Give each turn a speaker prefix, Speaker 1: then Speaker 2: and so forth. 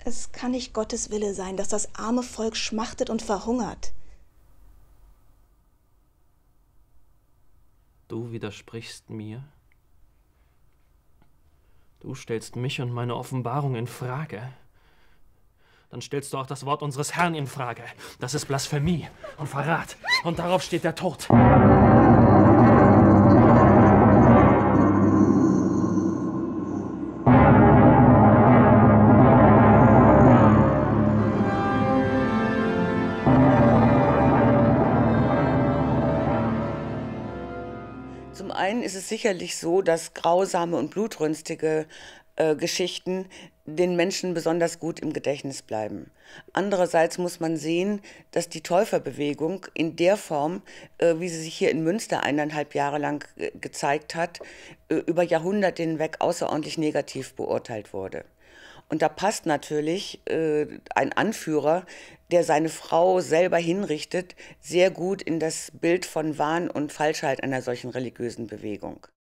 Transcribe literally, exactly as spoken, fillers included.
Speaker 1: Es kann nicht Gottes Wille sein, dass das arme Volk schmachtet und verhungert.
Speaker 2: Du widersprichst mir? Du stellst mich und meine Offenbarung in Frage? Dann stellst du auch das Wort unseres Herrn in Frage. Das ist Blasphemie und Verrat. Und darauf steht der Tod.
Speaker 3: Zum einen ist es sicherlich so, dass grausame und blutrünstige äh, Geschichten den Menschen besonders gut im Gedächtnis bleiben. Andererseits muss man sehen, dass die Täuferbewegung in der Form, äh, wie sie sich hier in Münster eineinhalb Jahre lang äh, gezeigt hat, äh, über Jahrhunderte hinweg außerordentlich negativ beurteilt wurde. Und da passt natürlich äh, ein Anführer, der seine Frau selber hinrichtet, sehr gut in das Bild von Wahn und Falschheit einer solchen religiösen Bewegung.